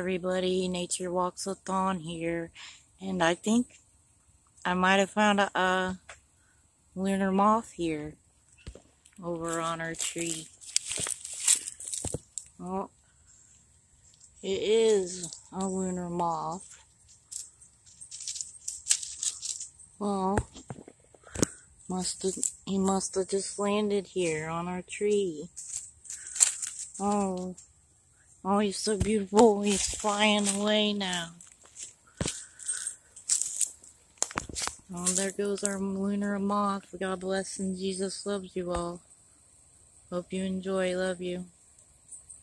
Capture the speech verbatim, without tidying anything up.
everybody, Nature Walks with Dawn here, and I think I might have found a, a lunar moth here over on our tree. Oh, it is a lunar moth. Well, must have, he must have just landed here on our tree. Oh, oh, he's so beautiful. He's flying away now. Oh, there goes our lunar moth. God bless and Jesus loves you all. Hope you enjoy. Love you.